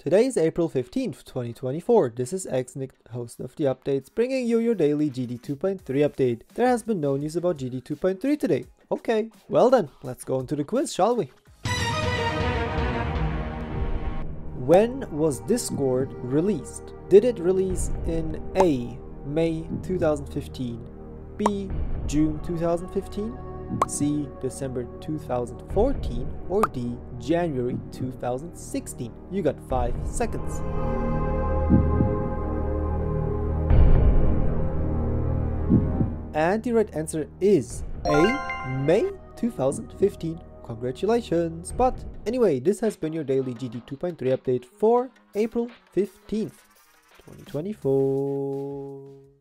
Today is April 15th, 2024. This is 𝗟𝗶𝘃, host of the updates, bringing you your daily GD 2.3 update. There has been no news about GD 2.3 today. Okay, well then, let's go into the quiz, shall we? When was Discord released? Did it release in A. May 2015, B. June 2015, C. December 2014, or D. January 2016? You got 5 seconds. And the right answer is A. May 2015. Congratulations! But anyway, this has been your daily GD 2.3 update for April 15th, 2024.